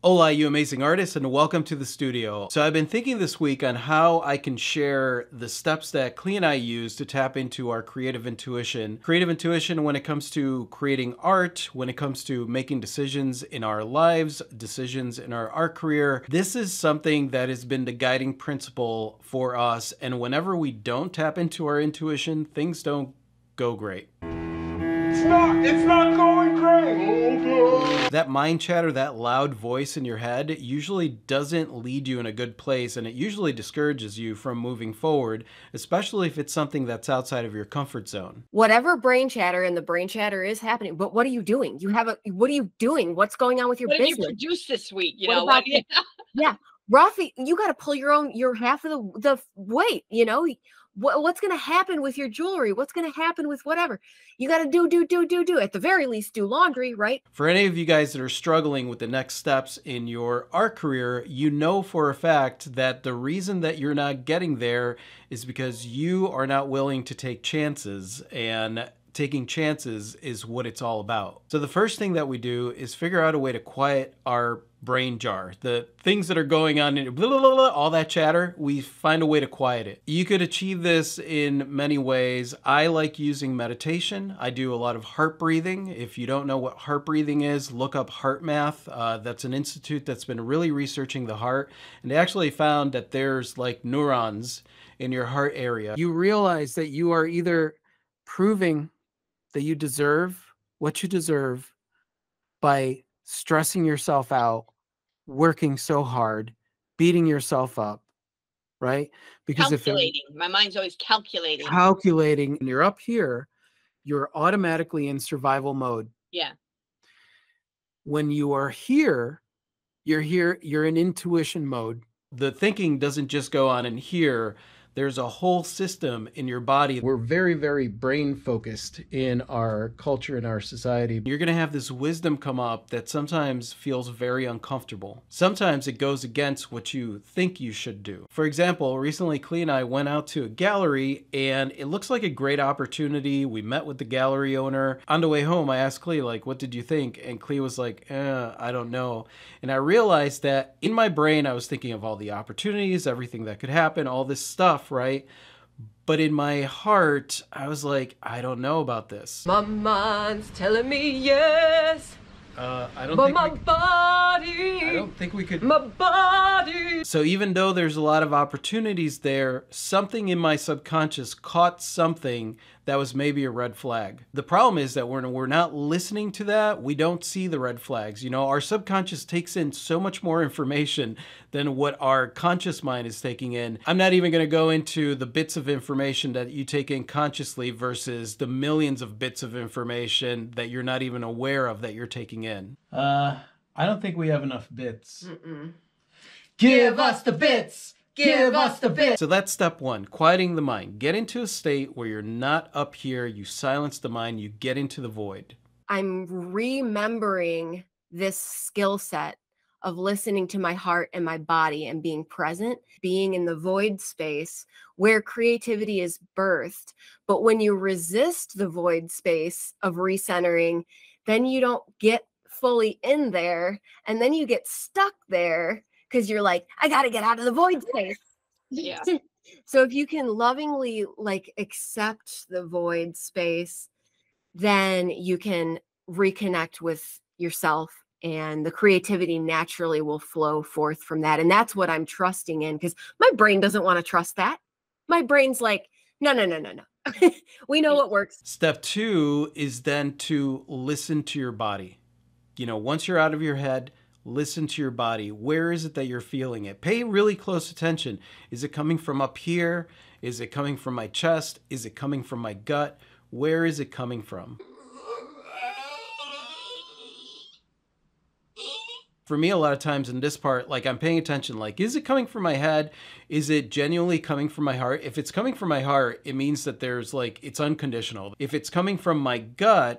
Hola, you amazing artists, and welcome to the studio. So I've been thinking this week on how I can share the steps that Klee and I use to tap into our creative intuition. Creative intuition when it comes to creating art, when it comes to making decisions in our lives, decisions in our art career. This is something that has been the guiding principle for us, and whenever we don't tap into our intuition, things don't go great. It's not going great. That mind chatter, that loud voice in your head usually doesn't lead you in a good place, and it usually discourages you from moving forward, especially if it's something that's outside of your comfort zone. Whatever brain chatter and the brain chatter is happening, but what are you doing? What are you doing? What's going on with your business? What did you produce this week? Yeah. Rafi, you got to pull your half of the weight, what's going to happen with your jewelry? What's going to happen with whatever? You got to do. At the very least, do laundry, right? For any of you guys that are struggling with the next steps in your art career, you know for a fact that the reason that you're not getting there is because you are not willing to take chances, and taking chances is what it's all about. So the first thing that we do is figure out a way to quiet our brain jar. The things that are going on, in blah, blah, blah, blah, all that chatter, we find a way to quiet it. You could achieve this in many ways. I like using meditation. I do a lot of heart breathing. If you don't know what heart breathing is, look up Heart Math. That's an institute that's been really researching the heart, and they actually found that there's like neurons in your heart area. You realize that you are either proving that you deserve what you deserve by stressing yourself out, working so hard, beating yourself up, right? Because calculating. My mind's always calculating. And you're up here, you're automatically in survival mode. Yeah. When you are here, you're in intuition mode. The thinking doesn't just go on in here. There's a whole system in your body. We're very, very brain focused in our culture and our society. You're going to have this wisdom come up that sometimes feels very uncomfortable. Sometimes it goes against what you think you should do. For example, recently Klee and I went out to a gallery and it looks like a great opportunity. We met with the gallery owner. On the way home, I asked Klee, like, what did you think? And Klee was like, I don't know. And I realized that in my brain, I was thinking of all the opportunities, everything that could happen, all this stuff, right? But in my heart, I was like, I don't know about this. My mind's telling me yes. I don't think we could. My body. So even though there's a lot of opportunities there, something in my subconscious caught something that was maybe a red flag. The problem is that when we're not listening to that, we don't see the red flags. You know, our subconscious takes in so much more information than what our conscious mind is taking in. I'm not even going to go into the bits of information that you take in consciously versus the millions of bits of information that you're not even aware of that you're taking in. I don't think we have enough bits. Give us the bits. Give us the bits. So that's step one, quieting the mind. Get into a state where you're not up here, you silence the mind, you get into the void. I'm remembering this skill set of listening to my heart and my body and being present, being in the void space where creativity is birthed. But when you resist the void space of recentering, then you don't get fully in there, and then you get stuck there because you're like, I got to get out of the void space. Yeah. So if you can lovingly accept the void space, then you can reconnect with yourself, and the creativity naturally will flow forth from that. And that's what I'm trusting in, because my brain doesn't want to trust that. My brain's like, no. We know what works. Step two is then to listen to your body. You know, once you're out of your head, listen to your body. Where is it that you're feeling it? Pay really close attention. Is it coming from up here? Is it coming from my chest? Is it coming from my gut? Where is it coming from? For me, a lot of times in this part, I'm paying attention, is it coming from my head? Is it genuinely coming from my heart? If it's coming from my heart, it means that there's it's unconditional. If it's coming from my gut,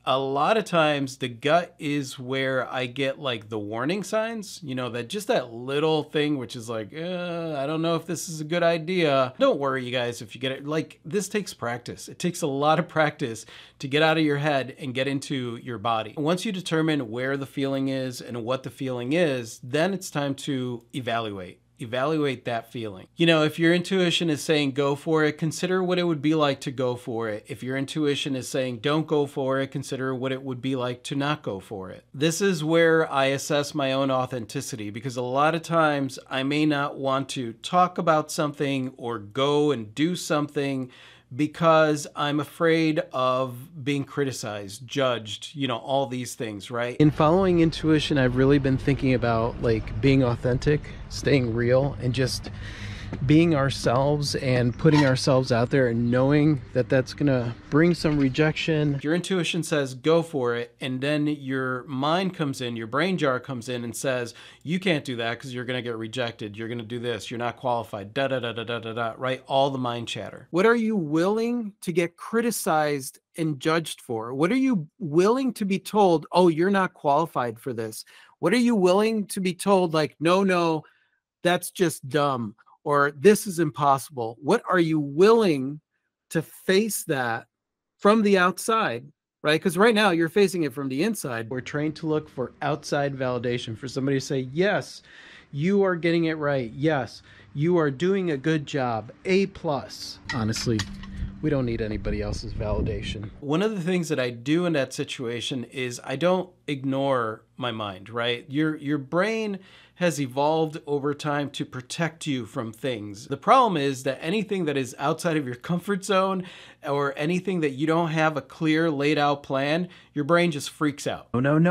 a lot of times the gut is where I get like the warning signs, you know, that just that little thing, which is like, I don't know if this is a good idea. Don't worry, you guys, if you get it, like this takes practice. It takes a lot of practice to get out of your head and get into your body. Once you determine where the feeling is and what the feeling is, then it's time to evaluate. Evaluate that feeling. You know, if your intuition is saying go for it, consider what it would be like to go for it. If your intuition is saying don't go for it, consider what it would be like to not go for it. This is where I assess my own authenticity, because a lot of times I may not want to talk about something or go and do something because I'm afraid of being criticized, judged, you know, all these things, right? In following intuition, I've really been thinking about like being authentic, staying real, and just being ourselves and putting ourselves out there and knowing that that's gonna bring some rejection. Your intuition says go for it, and then your mind comes in, your brain jar comes in and says you can't do that because you're gonna get rejected, you're gonna do this, you're not qualified, da da da da da da da, right? All the mind chatter. What are you willing to get criticized and judged for? What are you willing to be told, oh, you're not qualified for this? What are you willing to be told, like, no, that's just dumb, or this is impossible? What are you willing to face that from the outside, right? Because right now you're facing it from the inside. We're trained to look for outside validation, for somebody to say, yes, you are getting it right. Yes, you are doing a good job. A+. Honestly, we don't need anybody else's validation. One of the things that I do in that situation is I don't ignore my mind, right? Your brain has evolved over time to protect you from things. The problem is that anything that is outside of your comfort zone or anything that you don't have a clear laid out plan, your brain just freaks out. No.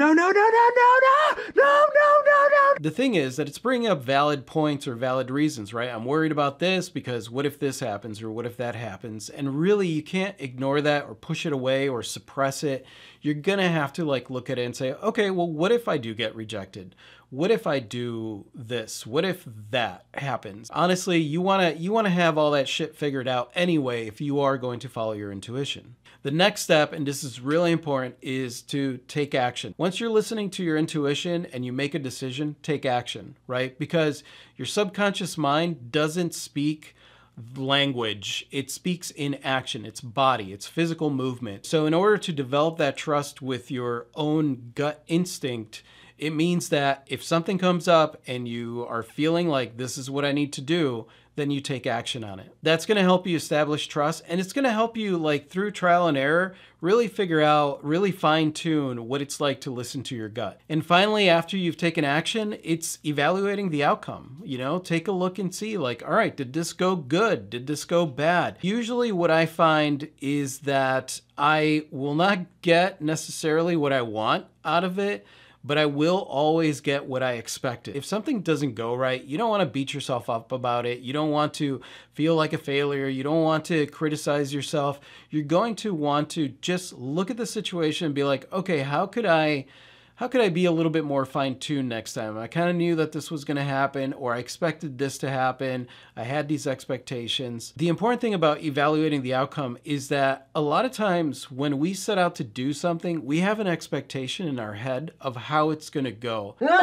The thing is that it's bringing up valid points or valid reasons, right? I'm worried about this because what if this happens or what if that happens? And really you can't ignore that or push it away or suppress it. You're gonna have to like look at it and say, okay, well, what if I do get rejected? What if I do this? What if that happens? Honestly, you wanna have all that shit figured out anyway if you are going to follow your intuition. The next step, and this is really important, is to take action. Once you're listening to your intuition and you make a decision, take action, right? Because your subconscious mind doesn't speak language. It speaks in action. It's body, it's physical movement. So in order to develop that trust with your own gut instinct, it means that if something comes up and you are feeling like this is what I need to do, then you take action on it. That's going to help you establish trust, and it's going to help you, like, through trial and error, really figure out, really fine tune what it's like to listen to your gut. And finally, after you've taken action, it's evaluating the outcome. You know, take a look and see, like, all right, did this go good? Did this go bad? Usually what I find is that I will not get necessarily what I want out of it, but I will always get what I expected. If something doesn't go right, you don't want to beat yourself up about it. You don't want to feel like a failure. You don't want to criticize yourself. You're going to want to just look at the situation and be like, okay, how could I be a little bit more fine-tuned next time? I kind of knew that this was going to happen, or I expected this to happen. I had these expectations. The important thing about evaluating the outcome is that a lot of times when we set out to do something, we have an expectation in our head of how it's going to go. And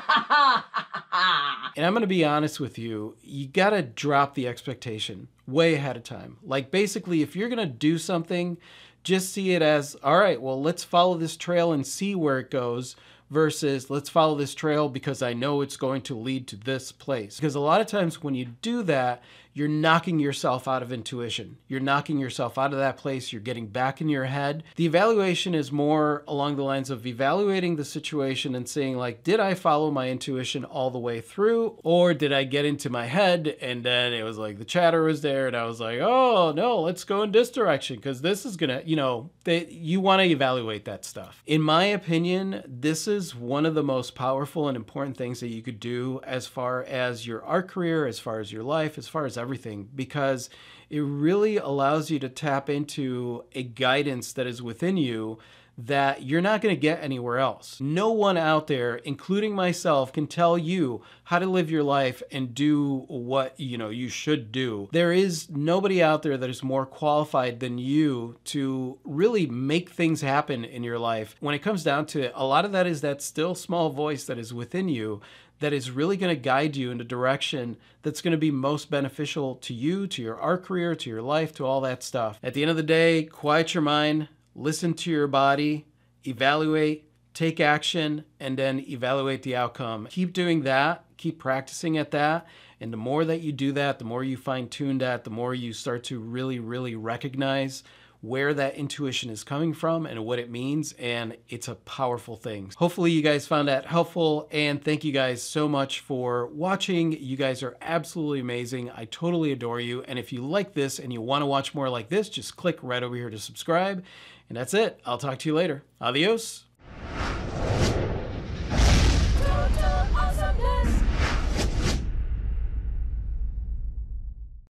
I'm going to be honest with you, you got to drop the expectation way ahead of time. Like, basically, if you're going to do something, just see it as, all right, well, let's follow this trail and see where it goes, versus let's follow this trail because I know it's going to lead to this place. Because a lot of times when you do that, you're knocking yourself out of intuition. You're knocking yourself out of that place. You're getting back in your head. The evaluation is more along the lines of evaluating the situation and saying, like, did I follow my intuition all the way through? Or did I get into my head and then it was like the chatter was there and I was like, oh no, let's go in this direction because this is gonna, you know, you want to evaluate that stuff. In my opinion, this is one of the most powerful and important things that you could do as far as your art career, as far as your life, as far as everything, because it really allows you to tap into a guidance that is within you that you're not going to get anywhere else. No one out there, including myself, can tell you how to live your life and do what, you should do. There is nobody out there that is more qualified than you to really make things happen in your life. When it comes down to it, a lot of that is that still small voice that is within you that is really going to guide you in a direction that's going to be most beneficial to you, to your art career, to your life, to all that stuff. At the end of the day, quiet your mind, listen to your body, evaluate, take action, and then evaluate the outcome. Keep doing that, keep practicing at that, and the more that you do that, the more you fine-tune that, the more you start to really, really recognize where that intuition is coming from and what it means, and it's a powerful thing. Hopefully you guys found that helpful, and thank you guys so much for watching. You guys are absolutely amazing. I totally adore you, and if you like this and you want to watch more like this, just click right over here to subscribe, and that's it. I'll talk to you later. Adios.